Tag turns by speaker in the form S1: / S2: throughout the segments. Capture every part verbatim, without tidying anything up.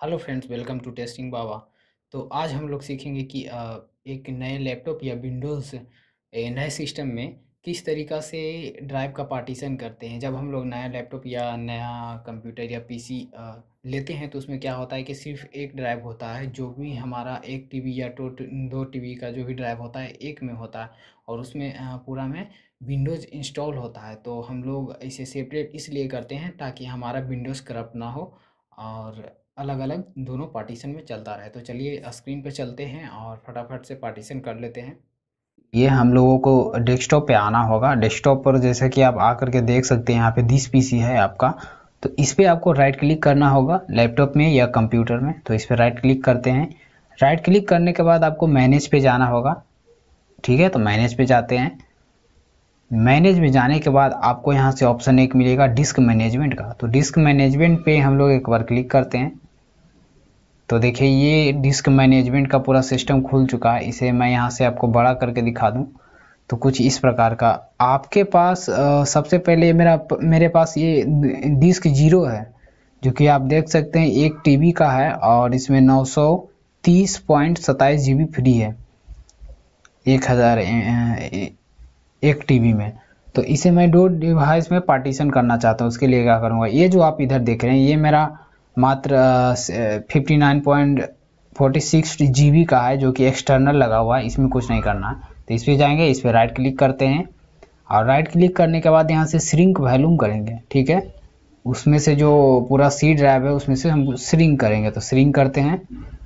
S1: Hello friends, welcome to testing Baba. तो आज हम लोग सीखेंगे कि अ, एक नए लैपटॉप या विंडोज़ ए, नए सिस्टम में किस तरीक़ा से ड्राइव का पार्टीशन करते हैं। जब हम लोग नया लैपटॉप या नया कंप्यूटर या पीसी अ, लेते हैं तो उसमें क्या होता है कि सिर्फ एक ड्राइव होता है। जो भी हमारा एक टीबी या टो दो टीबी का जो भी ड्राइव होता है एक में होता है और उसमें अ, पूरा में विंडोज़ इंस्टॉल होता है। तो हम लोग इसे सेपरेट इसलिए करते हैं ताकि हमारा विंडोज़ करप्ट ना हो और अलग-अलग दोनों पार्टीशन में चलता रहे। तो चलिए स्क्रीन पे चलते हैं और फटाफट से पार्टीशन कर लेते हैं।
S2: ये हम लोगों को डेस्कटॉप पे आना होगा। डेस्कटॉप पर जैसे कि आप आकर के देख सकते हैं, यहाँ पे दिस पीसी है आपका। तो इस पे आपको राइट क्लिक करना होगा लैपटॉप में या कंप्यूटर में। तो इस पे राइट क्लिक करते हैं। राइट क्लिक करने के बाद आपको मैनेज पे जाना होगा। ठीक है, तो मैनेज पे जाते हैं। मैनेज में जाने के बाद आपको यहाँ से ऑप्शन एक मिलेगा डिस्क मैनेजमेंट का। तो डिस्क मैनेजमेंट पे हम लोग एक बार क्लिक करते हैं। तो देखिए ये डिस्क मैनेजमेंट का पूरा सिस्टम खुल चुका है। इसे मैं यहाँ से आपको बड़ा करके दिखा दूँ तो कुछ इस प्रकार का आपके पास अ, सबसे पहले मेरा मेरे पास ये डिस्क जीरो है, जो कि आप देख सकते हैं एक टीबी का है और इसमें नौ सौ तीस पॉइंट सत्ताईस जी बी फ्री है एक हज़ार एक टीबी में। तो इसे मैं दो डिवाइस में पार्टीशन करना चाहता हूँ। उसके लिए क्या करूँगा, ये जो आप इधर देख रहे हैं ये मेरा मात्र fifty nine point forty six G B का है, जो कि एक्सटर्नल लगा हुआ है। इसमें कुछ नहीं करना है। तो इस पर जाएंगे, इस पर राइट क्लिक करते हैं और राइट क्लिक करने के बाद यहाँ से श्रिंक वॉल्यूम करेंगे। ठीक है, उसमें से जो पूरा सी ड्राइव है उसमें से हम श्रिंक करेंगे। तो श्रिंक करते हैं।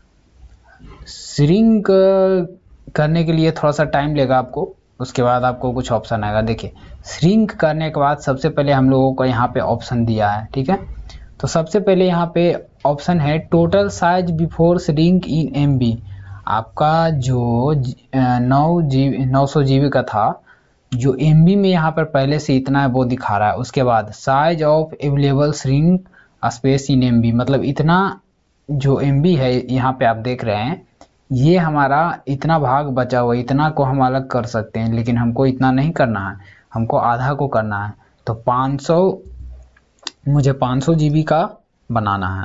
S2: श्रिंक करने के लिए थोड़ा सा टाइम लेगा आपको। उसके बाद आपको कुछ ऑप्शन आएगा। देखिए श्रिंक करने के बाद सबसे पहले हम लोगों को यहाँ पे ऑप्शन दिया है। ठीक है, तो सबसे पहले यहाँ पे ऑप्शन है total size before shrink in M B. आपका जो नौ जी नौ सौ जी बी का था, जो एम बी में यहाँ पर पहले से इतना है वो दिखा रहा है। उसके बाद size of available shrink space in M B, मतलब इतना जो एम बी है यहाँ पे आप देख रहे हैं, ये हमारा इतना भाग बचा हुआ, इतना को हम अलग कर सकते हैं, लेकिन हमको इतना नहीं करना है, हमको आधा को करना है। तो पाँच सौ मुझे पाँच सौ जी बी का बनाना है।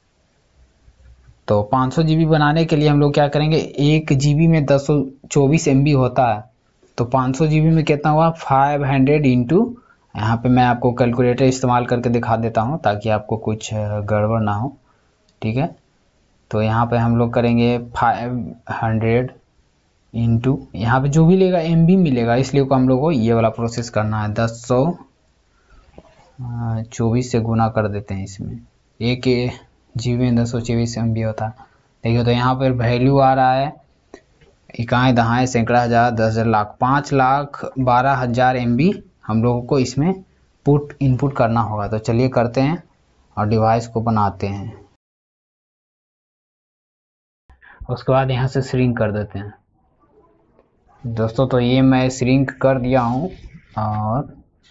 S2: तो पाँच सौ जी बी बनाने के लिए हम लोग क्या करेंगे, एक जी बी में दस सौ चौबीस एम बी होता है। तो पाँच सौ जी बी में कितना हुआ, फाइव हंड्रेड इंटू, यहाँ पे मैं आपको कैलकुलेटर इस्तेमाल करके दिखा देता हूँ ताकि आपको कुछ गड़बड़ ना हो। ठीक है, तो यहाँ पे हम लोग करेंगे फाइव हंड्रेड इंटू, यहाँ पे जो भी लेगा एम बी मिलेगा, इसलिए को हम लोग को ये वाला प्रोसेस करना है। दस सौ चौबीस से गुना कर देते हैं इसमें। एक जी बी में दस सौ चौबीस एम बी होता है। देखिए तो यहाँ पर वैल्यू आ रहा है इकाई दहाई सैकड़ा हज़ार दस हज़ार लाख पाँच लाख बारह हज़ार एम बी हम लोगों को इसमें पुट इनपुट करना होगा। तो चलिए करते हैं और डिवाइस को बनाते हैं। उसके बाद यहाँ से श्रिंक कर देते हैं दोस्तों। तो ये मैं श्रिंक कर दिया हूँ और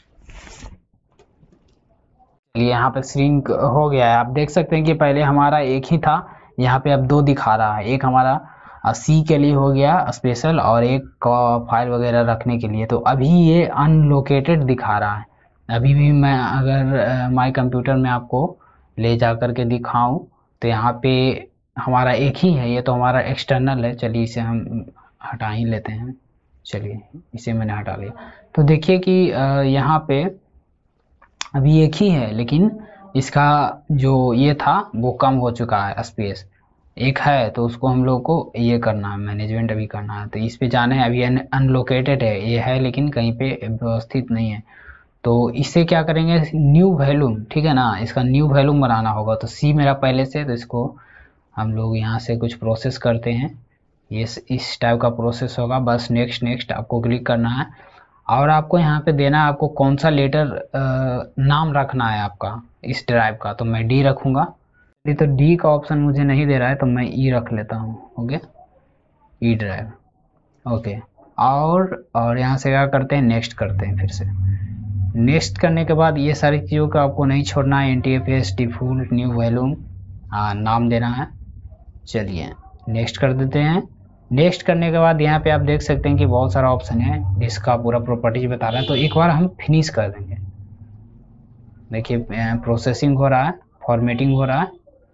S2: चलिए यहाँ पे श्रिंक हो गया है। आप देख सकते हैं कि पहले हमारा एक ही था, यहाँ पे अब दो दिखा रहा है। एक हमारा सी के लिए हो गया स्पेशल और एक फाइल वगैरह रखने के लिए। तो अभी ये अनलोकेटेड दिखा रहा है। अभी भी मैं अगर माय कंप्यूटर में आपको ले जा कर के दिखाऊं तो यहाँ पे हमारा एक ही है, ये तो हमारा एक्सटर्नल है। चलिए इसे हम हटा ही लेते हैं। चलिए इसे मैंने हटा लिया। तो देखिए कि यहाँ पे अभी एक ही है, लेकिन इसका जो ये था वो कम हो चुका है स्पेस। एक है तो उसको हम लोग को ये करना है, मैनेजमेंट अभी करना है। तो इस पे जाना है। अभी अनलोकेटेड है, ये है लेकिन कहीं पे व्यवस्थित नहीं है। तो इससे क्या करेंगे, न्यू वॉल्यूम, ठीक है ना, इसका न्यू वॉल्यूम बनाना होगा। तो सी मेरा पहले से, तो इसको हम लोग यहाँ से कुछ प्रोसेस करते हैं। ये इस टाइप का प्रोसेस होगा। बस नेक्स्ट नेक्स्ट आपको क्लिक करना है और आपको यहाँ पे देना है आपको कौन सा लेटर नाम रखना है आपका इस ड्राइव का। तो मैं डी रखूँगा। ये तो डी का ऑप्शन मुझे नहीं दे रहा है तो मैं ई रख लेता हूँ। Okay, E drive. ओके, और और यहाँ से क्या करते हैं, नेक्स्ट करते हैं। फिर से नेक्स्ट करने के बाद ये सारी चीज़ों का आपको नहीं छोड़ना है। N T F S default new volume नाम देना है। चलिए नेक्स्ट कर देते हैं। नेक्स्ट करने के बाद यहाँ पे आप देख सकते हैं कि बहुत सारा ऑप्शन है जिसका पूरा प्रॉपर्टीज बता रहा है। तो एक बार हम फिनिश कर देंगे। देखिए प्रोसेसिंग हो रहा है, फॉर्मेटिंग हो रहा है।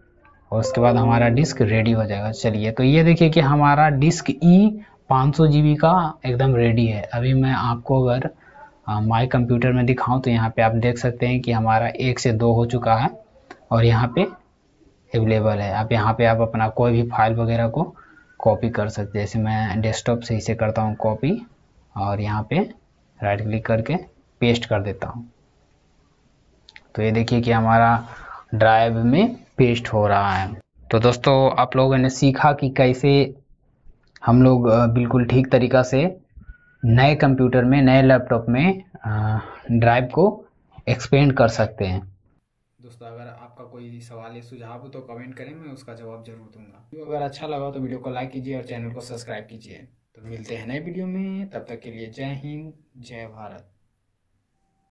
S2: और उसके बाद हमारा डिस्क रेडी हो जाएगा। चलिए, तो ये देखिए कि हमारा डिस्क ई पाँच सौ जी बी का एकदम रेडी है। अभी मैं आपको अगर माई कंप्यूटर में दिखाऊं तो यहाँ पे आप देख सकते हैं कि हमारा एक से दो हो चुका है और यहाँ पे अवेलेबल है। आप यहाँ पे आप अपना कोई भी फाइल वगैरह को कॉपी कर सकते हैं। जैसे मैं डेस्कटॉप से इसे करता हूँ कॉपी और यहाँ पे राइट क्लिक करके पेस्ट कर देता हूँ। तो ये देखिए कि हमारा ड्राइव में पेस्ट हो रहा है। तो दोस्तों, आप लोगों ने सीखा कि कैसे हम लोग बिल्कुल ठीक तरीका से नए कंप्यूटर में, नए लैपटॉप में ड्राइव को एक्सपेंड कर सकते हैं।
S1: दोस्तों, अगर आपका कोई सवाल या सुझाव हो तो कमेंट करें, मैं उसका जवाब जरूर दूंगा। वीडियो अगर अच्छा लगा तो वीडियो को लाइक कीजिए और चैनल को सब्सक्राइब कीजिए। तो मिलते हैं नए वीडियो में, तब तक के लिए जय हिंद, जय भारत।